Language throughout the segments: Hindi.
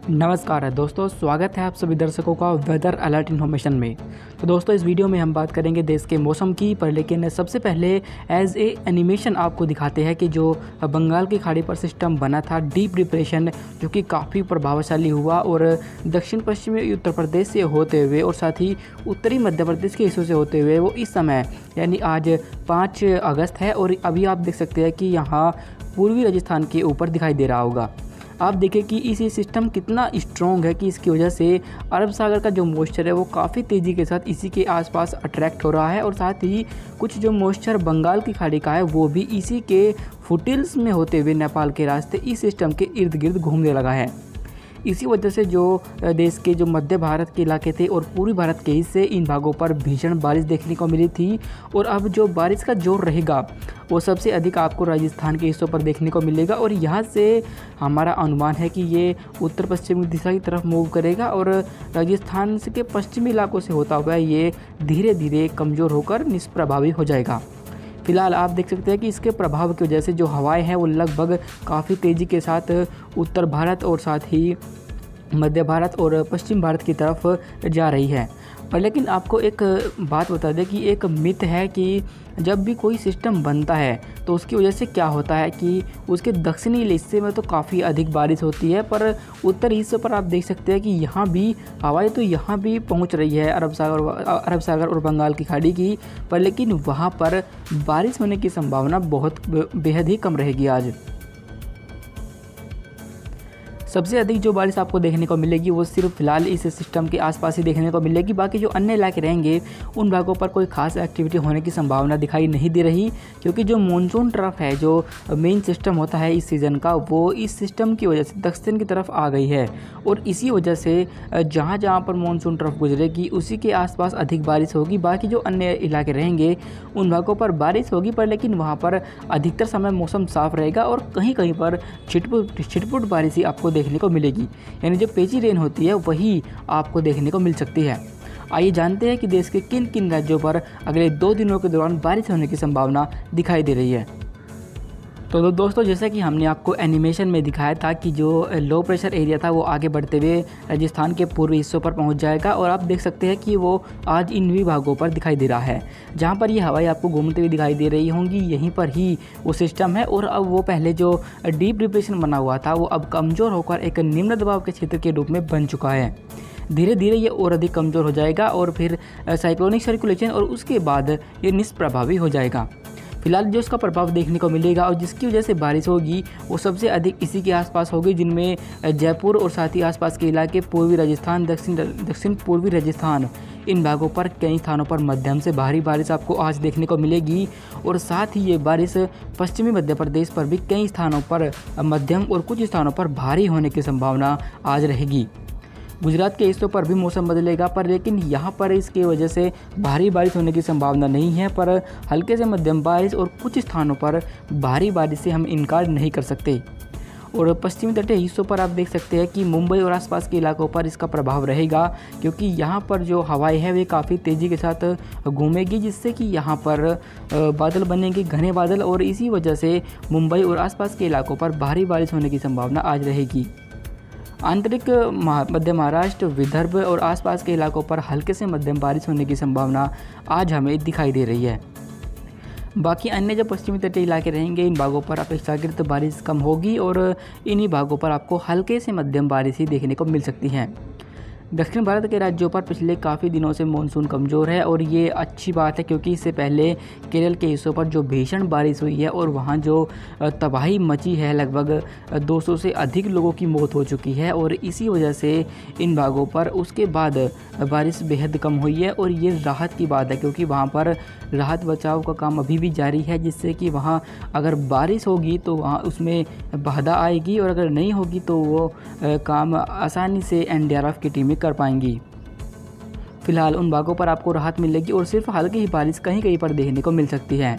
नमस्कार दोस्तों, स्वागत है आप सभी दर्शकों का वेदर अलर्ट इन्फॉर्मेशन में। तो दोस्तों, इस वीडियो में हम बात करेंगे देश के मौसम की, पर लेकिन सबसे पहले एज ए एनिमेशन आपको दिखाते हैं कि जो बंगाल की खाड़ी पर सिस्टम बना था डीप डिप्रेशन, जो कि काफ़ी प्रभावशाली हुआ और दक्षिण पश्चिमी उत्तर प्रदेश से होते हुए और साथ ही उत्तरी मध्य प्रदेश के हिस्सों से होते हुए वो इस समय यानी आज 5 अगस्त है और अभी आप देख सकते हैं कि यहाँ पूर्वी राजस्थान के ऊपर दिखाई दे रहा होगा। आप देखें कि इस सिस्टम कितना स्ट्रॉन्ग है कि इसकी वजह से अरब सागर का जो मॉइस्चर है वो काफ़ी तेज़ी के साथ इसी के आसपास अट्रैक्ट हो रहा है और साथ ही कुछ जो मॉइस्चर बंगाल की खाड़ी का है वो भी इसी के फुटिल्स में होते हुए नेपाल के रास्ते इस सिस्टम के इर्द गिर्द घूमने लगा है। इसी वजह से जो देश के जो मध्य भारत के इलाके थे और पूर्वी भारत के हिस्से, इन भागों पर भीषण बारिश देखने को मिली थी और अब जो बारिश का जोर रहेगा वो सबसे अधिक आपको राजस्थान के हिस्सों पर देखने को मिलेगा और यहाँ से हमारा अनुमान है कि ये उत्तर पश्चिमी दिशा की तरफ मूव करेगा और राजस्थान के पश्चिमी इलाकों से होता हुआ ये धीरे धीरे कमज़ोर होकर निष्प्रभावी हो जाएगा। फिलहाल आप देख सकते हैं कि इसके प्रभाव की वजह से जो हवाएं हैं वो लगभग काफ़ी तेज़ी के साथ उत्तर भारत और साथ ही मध्य भारत और पश्चिम भारत की तरफ जा रही है। पर लेकिन आपको एक बात बता दें कि एक मिथ है कि जब भी कोई सिस्टम बनता है तो उसकी वजह से क्या होता है कि उसके दक्षिणी हिस्से में तो काफ़ी अधिक बारिश होती है, पर उत्तरी हिस्से पर आप देख सकते हैं कि यहाँ भी हवाएं तो यहाँ भी पहुँच रही है अरब सागर और बंगाल की खाड़ी की, पर लेकिन वहाँ पर बारिश होने की संभावना बहुत बेहद ही कम रहेगी। आज सबसे अधिक जो बारिश आपको देखने को मिलेगी वो सिर्फ फिलहाल इस सिस्टम के आसपास ही देखने को मिलेगी। बाकी जो अन्य इलाके रहेंगे उन भागों पर कोई खास एक्टिविटी होने की संभावना दिखाई नहीं दे रही, क्योंकि जो मानसून ट्रफ है, जो मेन सिस्टम होता है इस सीज़न का, वो इस सिस्टम की वजह से दक्षिण की तरफ आ गई है और इसी वजह से जहाँ जहाँ पर मानसून ट्रफ गुजरेगी उसी के आसपास अधिक बारिश होगी। बाकी जो अन्य इलाके रहेंगे उन भागों पर बारिश होगी, पर लेकिन वहाँ पर अधिकतर समय मौसम साफ रहेगा और कहीं कहीं पर छिटपुट बारिश ही आपको देखने को मिलेगी, यानी जो पेची रेन होती है वही आपको देखने को मिल सकती है। आइए जानते हैं कि देश के किन किन राज्यों पर अगले 2 दिनों के दौरान बारिश होने की संभावना दिखाई दे रही है। तो दोस्तों, जैसा कि हमने आपको एनिमेशन में दिखाया था कि जो लो प्रेशर एरिया था वो आगे बढ़ते हुए राजस्थान के पूर्वी हिस्सों पर पहुंच जाएगा और आप देख सकते हैं कि वो आज इन विभागों पर दिखाई दे रहा है। जहां पर ये हवाएं आपको घूमती हुई दिखाई दे रही होंगी, यहीं पर ही वो सिस्टम है और अब वो पहले जो डीप डिप्रेशन बना हुआ था वो अब कमज़ोर होकर एक निम्न दबाव के क्षेत्र के रूप में बन चुका है। धीरे धीरे ये और अधिक कमज़ोर हो जाएगा और फिर साइक्लोनिक सर्कुलेशन और उसके बाद ये निष्प्रभावी हो जाएगा। फिलहाल जो इसका प्रभाव देखने को मिलेगा और जिसकी वजह से बारिश होगी वो सबसे अधिक इसी के आसपास होगी, जिनमें जयपुर और साथ ही आसपास के इलाके, पूर्वी राजस्थान, दक्षिण पूर्वी राजस्थान, इन भागों पर कई स्थानों पर मध्यम से भारी बारिश आपको आज देखने को मिलेगी और साथ ही ये बारिश पश्चिमी मध्य प्रदेश पर भी कई स्थानों पर मध्यम और कुछ स्थानों पर भारी होने की संभावना आज रहेगी। गुजरात के हिस्सों पर भी मौसम बदलेगा, पर लेकिन यहाँ पर इसकी वजह से भारी बारिश होने की संभावना नहीं है, पर हल्के से मध्यम बारिश और कुछ स्थानों पर भारी बारिश से हम इनकार नहीं कर सकते। और पश्चिमी तटीय हिस्सों पर आप देख सकते हैं कि मुंबई और आसपास के इलाकों पर इसका प्रभाव रहेगा, क्योंकि यहाँ पर जो हवाएं है वे काफ़ी तेज़ी के साथ घूमेगी, जिससे कि यहाँ पर बादल बनेंगे, घने बादल, और इसी वजह से मुंबई और आसपास के इलाकों पर भारी बारिश होने की संभावना आज रहेगी। आंतरिक मध्य महाराष्ट्र, विदर्भ और आसपास के इलाकों पर हल्के से मध्यम बारिश होने की संभावना आज हमें दिखाई दे रही है। बाकी अन्य जो पश्चिमी तटीय इलाके रहेंगे इन भागों पर अपेक्षाकृत बारिश कम होगी और इन्हीं भागों पर आपको हल्के से मध्यम बारिश ही देखने को मिल सकती है। दक्षिण भारत के राज्यों पर पिछले काफ़ी दिनों से मानसून कमज़ोर है और ये अच्छी बात है, क्योंकि इससे पहले केरल के हिस्सों पर जो भीषण बारिश हुई है और वहाँ जो तबाही मची है, लगभग 200 से अधिक लोगों की मौत हो चुकी है और इसी वजह से इन भागों पर उसके बाद बारिश बेहद कम हुई है और ये राहत की बात है, क्योंकि वहाँ पर राहत बचाव का काम अभी भी जारी है, जिससे कि वहाँ अगर बारिश होगी तो वहाँ उसमें बाधा आएगी और अगर नहीं होगी तो वो काम आसानी से एनडीआरएफ की टीमें कर पाएंगी। फिलहाल उन भागों पर आपको राहत मिलेगी और सिर्फ हल्की ही बारिश कहीं कहीं पर देखने को मिल सकती है।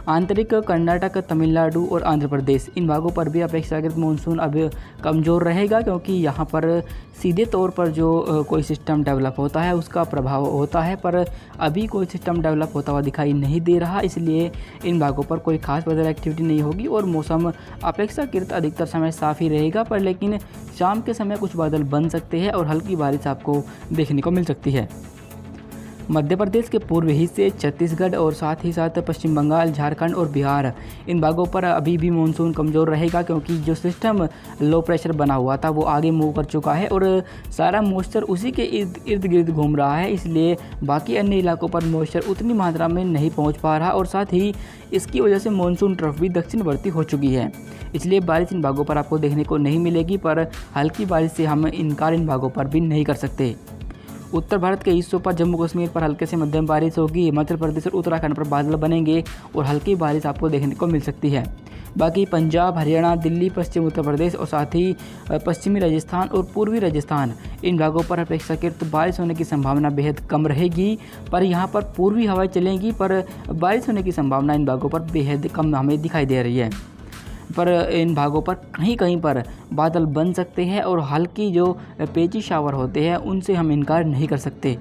आंतरिक कर्नाटक, तमिलनाडु और आंध्र प्रदेश, इन भागों पर भी अपेक्षाकृत मानसून अब कमज़ोर रहेगा, क्योंकि यहाँ पर सीधे तौर पर जो कोई सिस्टम डेवलप होता है उसका प्रभाव होता है, पर अभी कोई सिस्टम डेवलप होता हुआ दिखाई नहीं दे रहा। इसलिए इन भागों पर कोई खास वेदर एक्टिविटी नहीं होगी और मौसम अपेक्षाकृत अधिकतर समय साफ ही रहेगा, पर लेकिन शाम के समय कुछ बादल बन सकते हैं और हल्की बारिश आपको देखने को मिल सकती है। मध्य प्रदेश के पूर्वी हिस्से, छत्तीसगढ़ और साथ ही साथ पश्चिम बंगाल, झारखंड और बिहार, इन भागों पर अभी भी मानसून कमज़ोर रहेगा, क्योंकि जो सिस्टम लो प्रेशर बना हुआ था वो आगे मूव कर चुका है और सारा मॉइस्चर उसी के इर्द गिर्द घूम रहा है। इसलिए बाकी अन्य इलाकों पर मॉइस्चर उतनी मात्रा में नहीं पहुंच पा रहा और साथ ही इसकी वजह से मानसून ट्रफ भी दक्षिणवर्ती हो चुकी है। इसलिए बारिश इन भागों पर आपको देखने को नहीं मिलेगी, पर हल्की बारिश से हम इनकार इन भागों पर भी नहीं कर सकते। उत्तर भारत के हिस्सों पर, जम्मू कश्मीर पर हल्के से मध्यम बारिश होगी। हिमाचल प्रदेश और उत्तराखंड पर बादल बनेंगे और हल्की बारिश आपको देखने को मिल सकती है। बाकी पंजाब, हरियाणा, दिल्ली, पश्चिम उत्तर प्रदेश और साथ ही पश्चिमी राजस्थान और पूर्वी राजस्थान, इन भागों पर अपेक्षाकृत बारिश होने की संभावना बेहद कम रहेगी, पर यहाँ पर पूर्वी हवाएं चलेंगी, पर बारिश होने की संभावना इन भागों पर बेहद कम हमें दिखाई दे रही है। पर इन भागों पर कहीं कहीं पर बादल बन सकते हैं और हल्की जो पेची शावर होते हैं उनसे हम इनकार नहीं कर सकते।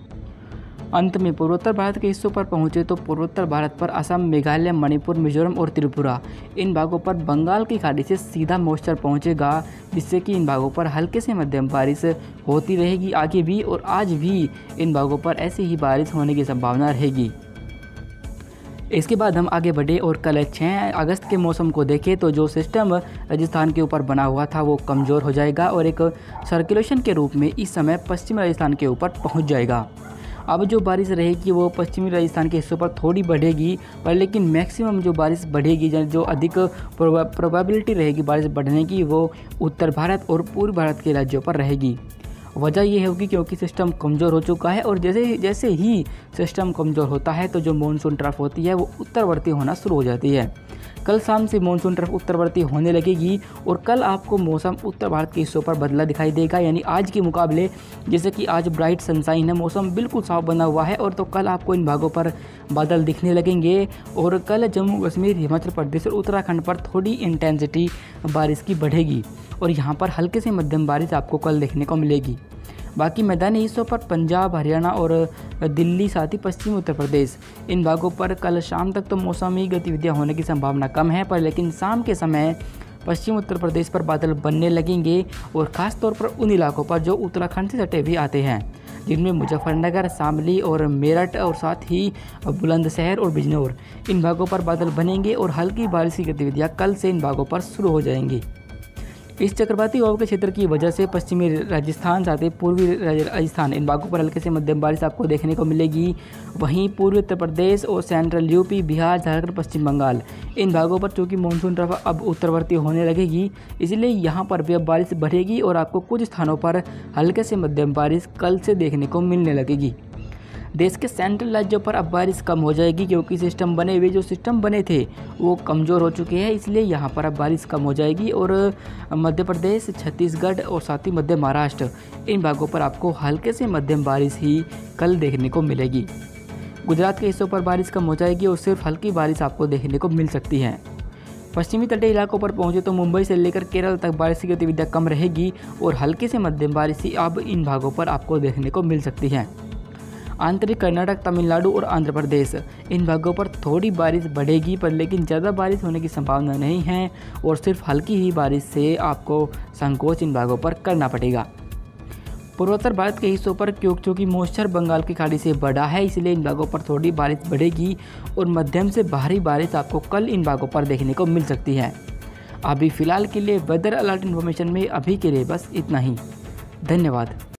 अंत में पूर्वोत्तर भारत के हिस्सों पर पहुंचे तो पूर्वोत्तर भारत पर असम, मेघालय, मणिपुर, मिजोरम और त्रिपुरा, इन भागों पर बंगाल की खाड़ी से सीधा मॉइस्चर पहुंचेगा, जिससे कि इन भागों पर हल्के से मध्यम बारिश होती रहेगी आगे भी, और आज भी इन भागों पर ऐसी ही बारिश होने की संभावना रहेगी। इसके बाद हम आगे बढ़े और कल 6 अगस्त के मौसम को देखें तो जो सिस्टम राजस्थान के ऊपर बना हुआ था वो कमज़ोर हो जाएगा और एक सर्कुलेशन के रूप में इस समय पश्चिमी राजस्थान के ऊपर पहुंच जाएगा। अब जो बारिश रहेगी वो पश्चिमी राजस्थान के हिस्सों पर थोड़ी बढ़ेगी, पर लेकिन मैक्सिमम जो बारिश बढ़ेगी, जो अधिक प्रोबेबिलिटी रहेगी बारिश बढ़ने की, वो उत्तर भारत और पूर्व भारत के राज्यों पर रहेगी। वजह ये होगी क्योंकि सिस्टम कमज़ोर हो चुका है और जैसे ही सिस्टम कमज़ोर होता है तो जो मानसून ट्रफ होती है वो उत्तरवर्ती होना शुरू हो जाती है। कल शाम से मानसून ट्रफ उत्तरवर्ती होने लगेगी और कल आपको मौसम उत्तर भारत के हिस्सों पर बदला दिखाई देगा, यानी आज के मुकाबले, जैसे कि आज ब्राइट सनशाइन है, मौसम बिल्कुल साफ बना हुआ है, और तो कल आपको इन भागों पर बादल दिखने लगेंगे और कल जम्मू कश्मीर, हिमाचल प्रदेश और उत्तराखंड पर थोड़ी इंटेंसिटी बारिश की बढ़ेगी और यहाँ पर हल्के से मध्यम बारिश आपको कल देखने को मिलेगी। बाकी मैदानी हिस्सों पर पंजाब, हरियाणा और दिल्ली, साथ ही पश्चिमी उत्तर प्रदेश, इन भागों पर कल शाम तक तो मौसमी गतिविधियां होने की संभावना कम है, पर लेकिन शाम के समय पश्चिम उत्तर प्रदेश पर बादल बनने लगेंगे और ख़ास तौर पर उन इलाकों पर जो उत्तराखंड से सटे भी आते हैं, जिनमें मुजफ्फरनगर, शामली और मेरठ और साथ ही बुलंदशहर और बिजनौर, इन भागों पर बादल बनेंगे और हल्की बारिश की गतिविधियाँ कल से इन भागों पर शुरू हो जाएंगी। इस चक्रवाती हवा के क्षेत्र की वजह से पश्चिमी राजस्थान, साथ ही पूर्वी राजस्थान, इन भागों पर हल्के से मध्यम बारिश आपको देखने को मिलेगी। वहीं पूर्वी उत्तर प्रदेश और सेंट्रल यूपी, बिहार, झारखंड, पश्चिम बंगाल, इन भागों पर चूँकि मानसून ट्रफ अब उत्तरवर्ती होने लगेगी, इसलिए यहाँ पर भी अब बारिश बढ़ेगी और आपको कुछ स्थानों पर हल्के से मध्यम बारिश कल से देखने को मिलने लगेगी। देश के सेंट्रल राज्यों पर अब बारिश कम हो जाएगी क्योंकि जो सिस्टम बने थे वो कमज़ोर हो चुके हैं, इसलिए यहाँ पर अब बारिश कम हो जाएगी और मध्य प्रदेश, छत्तीसगढ़ और साथ ही मध्य महाराष्ट्र, इन भागों पर आपको हल्के से मध्यम बारिश ही कल देखने को मिलेगी। गुजरात के हिस्सों पर बारिश कम हो जाएगी और सिर्फ हल्की बारिश आपको देखने को मिल सकती है। पश्चिमी तटीय इलाकों पर पहुंचे तो मुंबई से लेकर केरल तक बारिश की गतिविधियाँ कम रहेगी और हल्के से मध्यम बारिश ही अब इन भागों पर आपको देखने को मिल सकती है। आंतरिक कर्नाटक, तमिलनाडु और आंध्र प्रदेश, इन भागों पर थोड़ी बारिश बढ़ेगी, पर लेकिन ज़्यादा बारिश होने की संभावना नहीं है और सिर्फ हल्की ही बारिश से आपको संकोच इन भागों पर करना पड़ेगा। पूर्वोत्तर भारत के हिस्सों पर क्योंकि मॉइस्चर बंगाल की खाड़ी से बढ़ा है, इसलिए इन भागों पर थोड़ी बारिश बढ़ेगी और मध्यम से भारी बारिश आपको कल इन भागों पर देखने को मिल सकती है। अभी फ़िलहाल के लिए वेदर अलर्ट इन्फॉर्मेशन में अभी के लिए बस इतना ही। धन्यवाद।